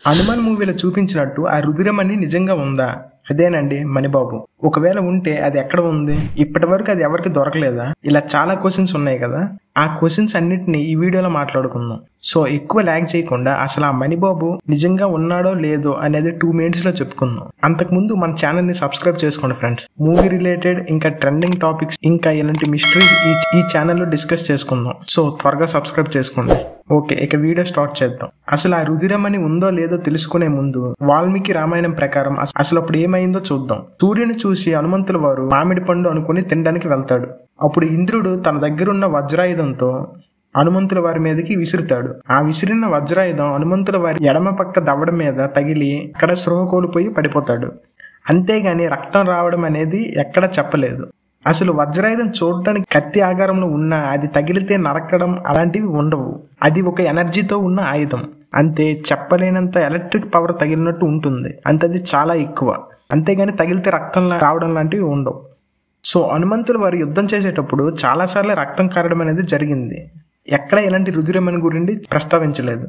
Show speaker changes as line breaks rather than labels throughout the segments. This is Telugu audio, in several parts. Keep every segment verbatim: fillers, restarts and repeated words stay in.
హనుమాన్ మూవీలో చూపించినట్టు ఆ రుధిరమణి నిజంగా ఉందా? అదేనండి మణిబాబు. ఒకవేళ ఉంటే అది ఎక్కడ ఉంది? ఇప్పటి వరకు అది ఎవరికి దొరకలేదా? ఇలా చాలా క్వశ్చన్స్ ఉన్నాయి కదా. ఆ క్వశ్చన్స్ అన్నిటిని ఈ వీడియోలో మాట్లాడుకుందాం. సో ఎక్కువ ల్యాగ్ చేయకుండా అసలు ఆ మణిబాబు నిజంగా ఉన్నాడో లేదో అనేది టూ మినిట్స్ లో చెప్పుకుందాం. అంతకుముందు మన ఛానల్ ని సబ్స్క్రైబ్ చేసుకోండి ఫ్రెండ్స్. మూవీ రిలేటెడ్ ఇంకా ట్రెండింగ్ టాపిక్స్ ఇంకా ఇలాంటి మిస్టరీస్ ఈ ఛానల్లో డిస్కస్ చేసుకుందాం. సో త్వరగా సబ్స్క్రైబ్ చేసుకోండి. ఓకే, ఇక వీడియో స్టార్ట్ చేద్దాం. అసలు ఆ రుధిరమణి ఉందో లేదో తెలుసుకునే ముందు వాల్మీకి రామాయణం ప్రకారం అసలు అప్పుడు ఏమైందో చూద్దాం. సూర్యుని చూసి హనుమంతుల వారు మామిడి పండు అనుకుని తినడానికి వెళ్తాడు. అప్పుడు ఇంద్రుడు తన దగ్గరున్న వజ్రాయుధంతో హనుమంతుల వారి మీదకి విసురుతాడు. ఆ విసిరిన వజ్రాయుధం హనుమంతుల వారి ఎడమ పక్క దవడ మీద తగిలి అక్కడ స్పృహ కోల్పోయి పడిపోతాడు. అంతేగాని రక్తం రావడం అనేది ఎక్కడ చెప్పలేదు. అసలు వజ్రాయుధం చూడడానికి కత్తి ఆకారంలో ఉన్న అది తగిలితే నరకడం అలాంటివి ఉండవు. అది ఒక ఎనర్జీతో ఉన్న ఆయుధం అంతే. చెప్పలేనంత ఎలక్ట్రిక్ పవర్ తగిలినట్టు ఉంటుంది. అంతది చాలా ఎక్కువ. అంతేగాని తగిలితే రక్తం రావడం లాంటివి ఉండవు. సో హనుమంతులు వారు యుద్ధం చేసేటప్పుడు చాలాసార్లు రక్తం కారడం అనేది జరిగింది. ఎక్కడ ఎలాంటి రుధిరమణి గురించి ప్రస్తావించలేదు.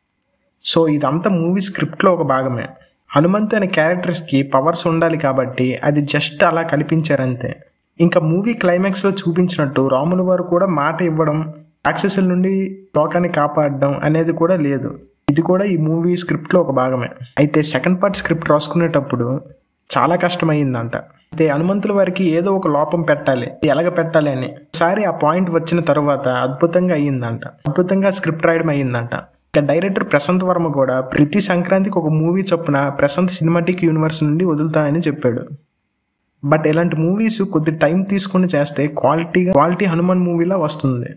సో ఇదంతా మూవీ స్క్రిప్ట్లో ఒక భాగమే. హనుమంతు అనే క్యారెక్టర్స్కి పవర్స్ ఉండాలి కాబట్టి అది జస్ట్ అలా కల్పించారంతే. ఇంకా మూవీ క్లైమాక్స్ లో చూపించినట్టు రాముల వారు కూడా మాట ఇవ్వడం, రాక్షసుల నుండి లోకాన్ని కాపాడడం అనేది కూడా లేదు. ఇది కూడా ఈ మూవీ స్క్రిప్ట్ లో ఒక భాగమే. అయితే సెకండ్ పార్ట్ స్క్రిప్ట్ రాసుకునేటప్పుడు చాలా కష్టమైందంట. అయితే హనుమంతుల వారికి ఏదో ఒక లోపం పెట్టాలి, ఎలాగ పెట్టాలి అని ఒకసారి ఆ పాయింట్ వచ్చిన తర్వాత అద్భుతంగా అయ్యిందంట. అద్భుతంగా స్క్రిప్ట్ రాయడం అయ్యిందంట. ఇక డైరెక్టర్ ప్రశాంత్ వర్మ కూడా ప్రతి సంక్రాంతికి ఒక మూవీ చొప్పున ప్రశాంత్ సినిమాటిక్ యూనివర్స్ నుండి వదులుతానని చెప్పాడు. బట్ ఇలాంటి మూవీస్ కొద్ది టైం తీసుకుని చేస్తే క్వాలిటీగా క్వాలిటీ హనుమాన్ మూవీలా వస్తుంది.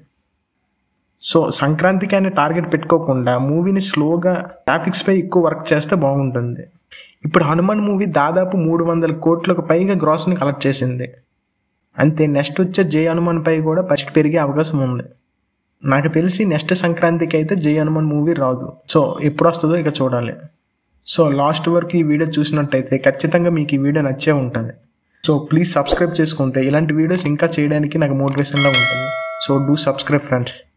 సో సంక్రాంతికి అనే టార్గెట్ పెట్టుకోకుండా మూవీని స్లోగా గ్రాఫిక్స్ పై ఎక్కువ వర్క్ చేస్తే బాగుంటుంది. ఇప్పుడు హనుమాన్ మూవీ దాదాపు మూడు వందల కోట్లకు పైగా గ్రాస్ని కలెక్ట్ చేసింది. అంతే. నెక్స్ట్ వచ్చే జై హనుమాన్ పై కూడా బడ్జెట్ పెరిగే అవకాశం ఉంది. నాకు తెలిసి నెక్స్ట్ సంక్రాంతికి అయితే జై హనుమాన్ మూవీ రాదు. సో ఎప్పుడు వస్తుందో ఇక చూడాలి. సో లాస్ట్ వరకు ఈ వీడియో చూసినట్టయితే ఖచ్చితంగా మీకు ఈ వీడియో నచ్చే ఉంటుంది. సో ప్లీజ్ సబ్స్క్రైబ్ చేసుకుంటే ఇలాంటి వీడియోస్ ఇంకా చేయడానికి నాకు మోటివేషన్గా ఉంటుంది. So do subscribe friends.